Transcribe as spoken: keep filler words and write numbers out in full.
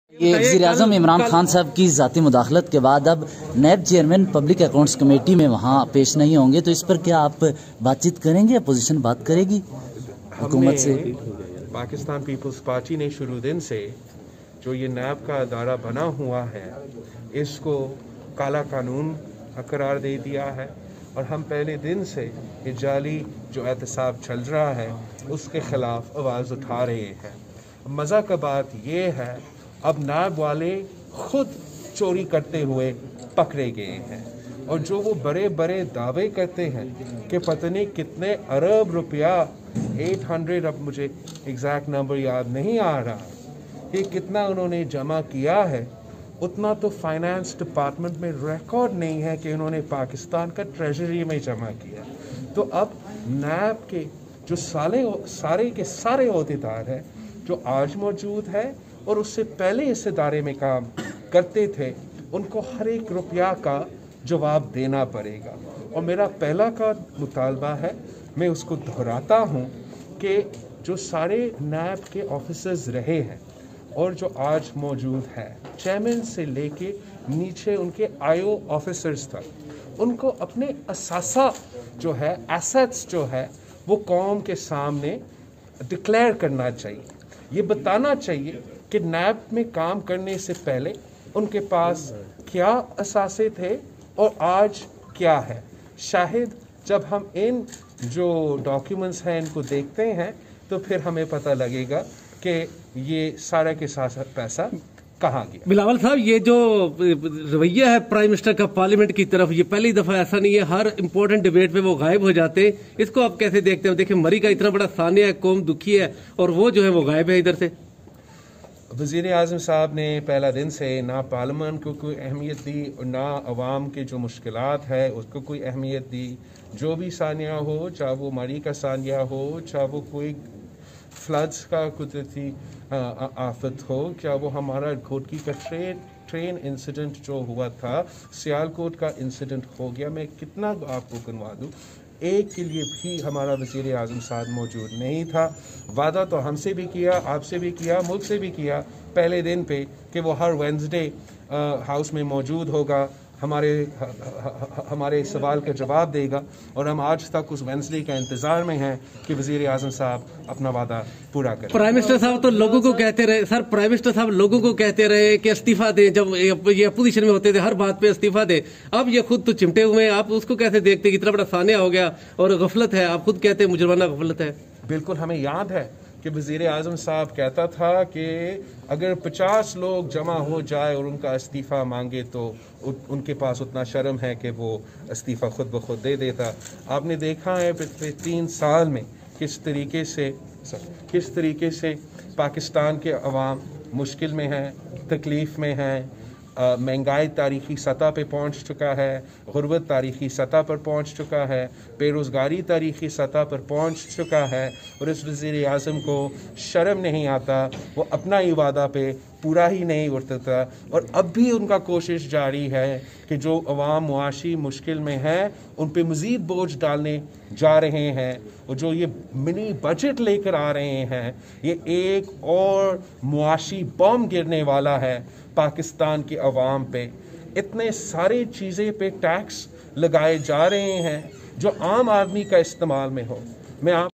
ये वज़ीर-ए-आज़म इमरान खान साहब की ज़ाती मुदाखलत के बाद अब नैब चेयरमैन पब्लिक अकाउंट्स कमेटी में वहाँ पेश नहीं होंगे, तो इस पर क्या आप बातचीत करेंगे? अपोजिशन बात करेगी हुकूमत से? पाकिस्तान पीपल्स पार्टी ने शुरू दिन से जो ये नैब का अदारा बना हुआ है इसको काला कानून करार दे दिया है और हम पहले दिन से ये जाली जो एहतसाब चल रहा है उसके खिलाफ आवाज़ उठा रहे हैं। मज़ा का बात ये है अब नैब वाले खुद चोरी करते हुए पकड़े गए हैं और जो वो बड़े बड़े दावे करते हैं कि पता नहीं कितने अरब रुपया आठ सौ, अब मुझे एग्जैक्ट नंबर याद नहीं आ रहा, ये कितना उन्होंने जमा किया है उतना तो फाइनेंस डिपार्टमेंट में रिकॉर्ड नहीं है कि उन्होंने पाकिस्तान का ट्रेजरी में जमा किया। तो अब नैब के जो सारे सारे के सारे अहदेदार हैं जो आज मौजूद है और उससे पहले इस इदारे में काम करते थे उनको हर एक रुपया का जवाब देना पड़ेगा। और मेरा पहला का मुतालबा है, मैं उसको दोहराता हूँ कि जो सारे नैब के ऑफिसर्स रहे हैं और जो आज मौजूद है चेयरमैन से लेके नीचे उनके आईओ ऑफिसर्स तक, उनको अपने असासा जो है एसेट्स जो है वो कौम के सामने डिक्लेयर करना चाहिए। ये बताना चाहिए कि नैब में काम करने से पहले उनके पास क्या असासे थे और आज क्या है। शायद जब हम इन जो डॉक्यूमेंट्स हैं इनको देखते हैं तो फिर हमें पता लगेगा कि ये सारा के सारा पैसा कहाँ गया। बिलावल साहब, ये जो रवैया है प्राइम मिनिस्टर का पार्लियामेंट की तरफ, ये पहली दफा ऐसा नहीं है, हर इंपॉर्टेंट डिबेट पे वो गायब हो जाते हैं, इसको आप कैसे देखते हैं? देखिए मरी का इतना बड़ा सानिया है, कौम दुखी है और वो जो है वो गायब है इधर से। वज़ीर-ए-आज़म साहब ने पहला दिन से ना पार्लियामेंट को कोई अहमियत दी और ना अवाम के जो मुश्किलात है उसको कोई अहमियत दी। जो भी सानिया हो, चाहे वो मरी का सानिया हो, चाहे वो कोई फ्लड्स का कुदरती आफत हो, क्या वो हमारा घोटकी का ट्रेन ट्रेन इंसिडेंट जो हुआ था, सियालकोट का इंसिडेंट हो गया, मैं कितना आपको गिनवा दूँ, एक के लिए भी हमारा वज़ीर-ए-आज़म साहब मौजूद नहीं था। वादा तो हमसे भी किया, आपसे भी किया, मुल्क से भी किया पहले दिन पे कि वो हर वेंसडे हाउस में मौजूद होगा, हमारे ह, ह, हमारे सवाल का जवाब देगा और हम आज तक उस वेंसडे का इंतज़ार में हैं कि वज़ीर-ए-आज़म साहब अपना वादा पूरा करें। प्राइम मिनिस्टर साहब तो लोगों को कहते रहे सर प्राइम मिनिस्टर साहब लोगों को कहते रहे कि इस्तीफा दें, जब ये अपोजिशन में होते थे हर बात पे इस्तीफा दे। अब ये खुद तो चिमटे हुए हैं, आप उसको कैसे देखते? इतना बड़ा सानिया हो गया और गफलत है, आप खुद कहते हैं मुजरमाना गफलत है। बिल्कुल, हमें याद है कि वज़ीर-ए-आज़म साहब कहता था कि अगर पचास लोग जमा हो जाए और उनका इस्तीफ़ा मांगे तो उ, उनके पास उतना शर्म है कि वो इस्तीफ़ा खुद ब खुद दे देता। आपने देखा है पिछले तीन साल में किस तरीके से किस तरीके से पाकिस्तान के अवाम मुश्किल में हैं, तकलीफ़ में हैं, महंगाई तारीख़ी सतह पे पहुंच चुका है, गुर्बत तारीख़ी सतह पर पहुंच चुका है, बेरोज़गारी तारीख़ी सतह पर पहुंच चुका है और इस वज़ीर-ए-आज़म को शर्म नहीं आता, वो अपना ही वादा पे पूरा ही नहीं उतरता और अब भी उनका कोशिश जारी है कि जो अवाम मुआशी मुश्किल में है उन पे मज़ीद बोझ डालने जा रहे हैं। और जो ये मिनी बजट लेकर आ रहे हैं ये एक और मुआशी बम गिरने वाला है पाकिस्तान के अवाम पे। इतने सारे चीज़ें पे टैक्स लगाए जा रहे हैं जो आम आदमी का इस्तेमाल में हो। मैं आप